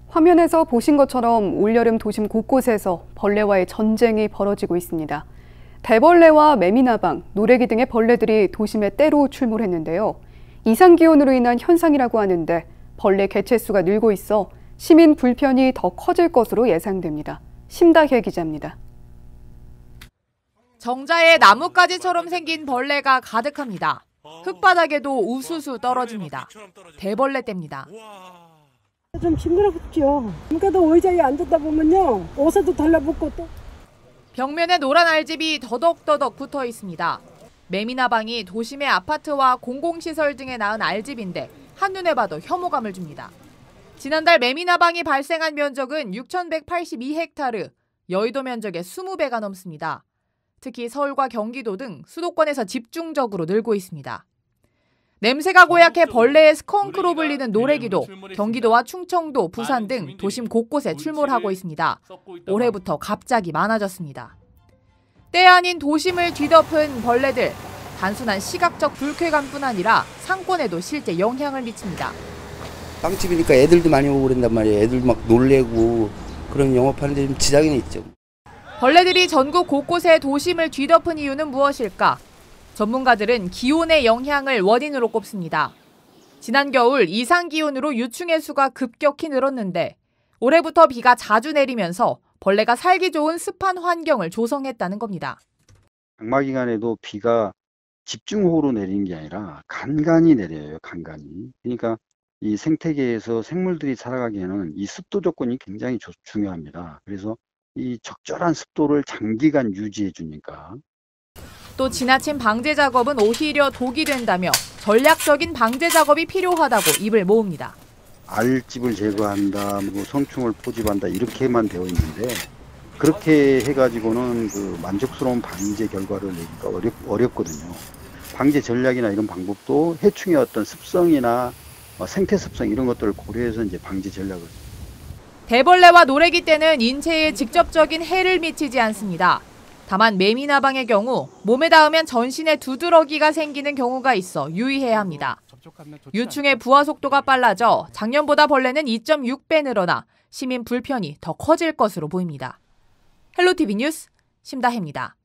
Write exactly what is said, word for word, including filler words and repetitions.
화면에서 보신 것처럼 올여름 도심 곳곳에서 벌레와의 전쟁이 벌어지고 있습니다. 대벌레와 매미나방, 노래기 등의 벌레들이 도심에 때로 출몰했는데요. 이상기온으로 인한 현상이라고 하는데 벌레 개체수가 늘고 있어 시민 불편이 더 커질 것으로 예상됩니다. 심다혜 기자입니다. 정자에 나뭇가지처럼 생긴 벌레가 가득합니다. 흙바닥에도 우수수 떨어집니다. 대벌레 떼입니다. 좀 힘들었죠. 그러니까 의자에 앉았다 보면요, 옷에도 달라붙고 또. 벽면에 노란 알집이 더덕더덕 붙어 있습니다. 매미나방이 도심의 아파트와 공공시설 등에 낳은 알집인데 한눈에 봐도 혐오감을 줍니다. 지난달 매미나방이 발생한 면적은 육천백팔십이 헥타르, 여의도 면적의 이십 배가 넘습니다. 특히 서울과 경기도 등 수도권에서 집중적으로 늘고 있습니다. 냄새가 고약해 벌레의 스컹크로 불리는 노래기도 경기도와 충청도, 부산 등 도심 곳곳에 출몰하고 있습니다. 올해부터 갑자기 많아졌습니다. 때 아닌 도심을 뒤덮은 벌레들, 단순한 시각적 불쾌감뿐 아니라 상권에도 실제 영향을 미칩니다. 빵집이니까 애들도 많이 오고 그런단 말이에요. 애들도 막 놀래고 그런 영업하는데 좀 지장이 있죠. 벌레들이 전국 곳곳에 도심을 뒤덮은 이유는 무엇일까? 전문가들은 기온의 영향을 원인으로 꼽습니다. 지난 겨울 이상기온으로 유충의 수가 급격히 늘었는데 올해부터 비가 자주 내리면서 벌레가 살기 좋은 습한 환경을 조성했다는 겁니다. 장마 기간에도 비가 집중호우로 내리는 게 아니라 간간히 내려요. 간간히. 그러니까 이 생태계에서 생물들이 살아가기에는 이 습도 조건이 굉장히 조, 중요합니다. 그래서 이 적절한 습도를 장기간 유지해 주니까. 또 지나친 방제 작업은 오히려 독이 된다며 전략적인 방제 작업이 필요하다고 입을 모읍니다. 알집을 제거한다, 뭐 성충을 포집한다 이렇게만 되어 있는데 그렇게 해가지고는 그 만족스러운 방제 결과를 내기가 어렵, 어렵거든요. 방제 전략이나 이런 방법도 해충의 어떤 습성이나 생태 습성 이런 것들을 고려해서 이제 방제 전략을. 대벌레와 노래기 떼는 인체에 직접적인 해를 미치지 않습니다. 다만 매미나방의 경우 몸에 닿으면 전신에 두드러기가 생기는 경우가 있어 유의해야 합니다. 유충의 부화 속도가 빨라져 작년보다 벌레는 이 점 육 배 늘어나 시민 불편이 더 커질 것으로 보입니다. 헬로티비 뉴스 심다혜입니다.